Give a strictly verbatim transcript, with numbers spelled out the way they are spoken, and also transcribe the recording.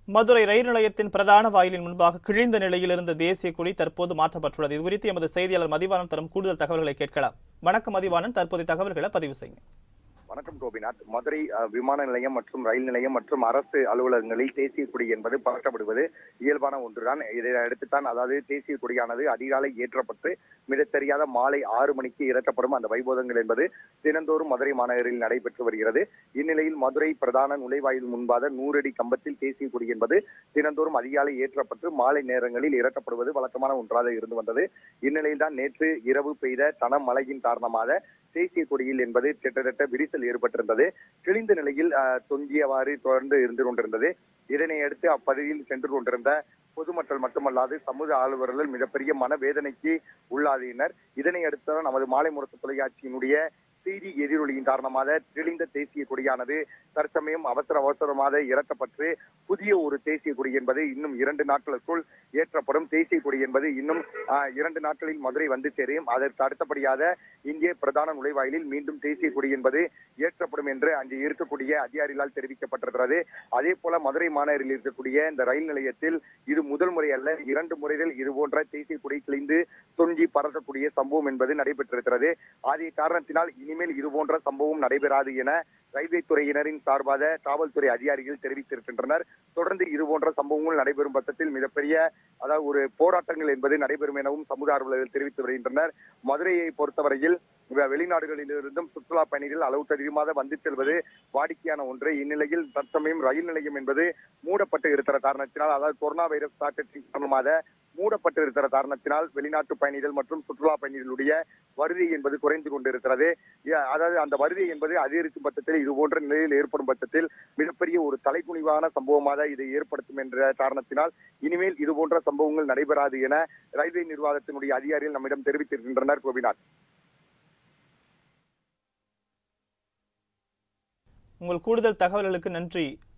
மதுரை ரயில் நிலையத்தின் பிரதான வாயிலின் முன்பாக கிழிந்த நிலையில் இருந்த தேசிய கொடி தற்போது மாற்றப்பட்டுள்ளது. இது குறித்து எமது செய்தியாளர் மதிவாணன் தரும் கூடுதல் தகவல்களை கேட்கலாம். வணக்கம் மதிவாணன், தற்போதைய தகவல்களை பதிவு செய்யுங்க. வணக்கம் கோபிநாத். மதுரை விமான நிலையம் மற்றும் ரயில் நிலையம் மற்றும் அரசு அலுவலகங்களில் தேசிய கொடி என்பது பறக்கப்படுவது இயல்பான ஒன்றுதான். இதை அடுத்துத்தான் அதாவது தேசிய கொடியானது அதிகாலை ஏற்றப்பட்டு மிக தெரியாத மாலை ஆறு மணிக்கு இறக்கப்படும் அந்த வைபோதங்கள் என்பது தினந்தோறும் மதுரை மாநகரில் நடைபெற்று வருகிறது. இந்நிலையில் மதுரை பிரதான நுழைவாயில் முன்பாக நூறடி கம்பத்தில் தேசிய கொடி என்பது தினந்தோறும் அதிகாலை ஏற்றப்பட்டு மாலை நேரங்களில் இறக்கப்படுவது வழக்கமான ஒன்றாக இருந்து வந்தது. இந்நிலையில் தான் நேற்று இரவு பெய்த கனமழையின் காரணமாக தேசிய கொடியில் என்பது கிட்டத்தட்ட விரிசல் ஏற்பட்டிருந்தது. கிழிந்த நிலையில் தொங்கியவாறு தொடர்ந்து இருந்து கொண்டிருந்தது. இதனை அடுத்து அப்பகுதியில் சென்று கொண்டிருந்த பொதுமக்கள் மட்டுமல்லாது சமூக ஆர்வலர்கள் மிகப்பெரிய மனவேதனைக்கு உள்ளாதினர். இதனை அடுத்து நமது மாலைமுரசு தொலைக்காட்சியினுடைய செய்தி எதிரொலியின் காரணமாக கிழிந்த தேசிய கொடியானது தற்சமயம் அவசர அவசரமாக இறக்கப்பட்டு புதிய ஒரு தேசிய கொடி என்பது இன்னும் இரண்டு நாட்களுக்குள் ஏற்றப்படும். தேசிய கொடி என்பது இன்னும் இரண்டு நாட்களில் மதுரை வந்து சேரும். அதற்கு அடுத்தபடியாக இங்கே பிரதான நுழைவாயிலில் மீண்டும் தேசிய கொடி என்பது ஏற்றப்படும் என்று அங்கே இருக்கக்கூடிய அதிகாரிகளால் தெரிவிக்கப்பட்டிருக்கிறது. அதே போல மதுரை மாநகரில் இருக்கக்கூடிய இந்த ரயில் நிலையத்தில் இது முதல் முறை அல்ல, இரண்டு முறைகள் இது போன்ற தேசிய கொடி கிழிந்து தொங்கி பறக்கக்கூடிய சம்பவம் என்பது நடைபெற்றிருக்கிறது. அதே காரணத்தினால் இனிமேல் இது போன்ற சம்பவம் நடைபெறாது என ரயில்வே துறையினரின் சார்பாக காவல்துறை அதிகாரிகள் தெரிவித்திருக்கின்றனர். தொடர்ந்து இது போன்ற சம்பவங்கள் நடைபெறும் பட்சத்தில் மிகப்பெரிய அதாவது ஒரு போராட்டங்கள் என்பது நடைபெறும் எனவும் சமூக ஆர்வலர்கள் தெரிவித்து வருகின்றனர். மதுரையை பொறுத்தவரையில் வெளிநாடுகளிலிருந்தும் சுற்றுலா பயணிகள் அளவுக்கு அதிகமாக வந்து செல்வது வாடிக்கையான ஒன்று. இந்நிலையில் தற்சமயம் ரயில் நிலையம் என்பது மூடப்பட்டு இருக்கிற காரணத்தினால் அதாவது கொரோனா வைரஸ் தாக்கத்தின் காரணமாக மூடப்பட்டு இருக்கிற காரணத்தினால் வெளிநாட்டு பயணிகள் மற்றும் சுற்றுலா பயணிகளுடைய வருகை என்பது குறைந்து கொண்டிருக்கிறது. அதாவது அந்த வருகை என்பது அதிகரிக்கும் பட்சத்தில் இது போன்ற நிலையில் ஏற்படும் பட்சத்தில் மிகப்பெரிய ஒரு தலைக்குனிவான சம்பவமாக இதை ஏற்படுத்தும் என்ற காரணத்தினால் இனிமேல் இது போன்ற சம்பவங்கள் நடைபெறாது என ரயில்வே நிர்வாகத்தினுடைய அதிகாரிகள் நம்மிடம் தெரிவித்திருக்கின்றனர். கோபிநாத், உங்கள் கூடுதல் தகவல்களுக்கு நன்றி.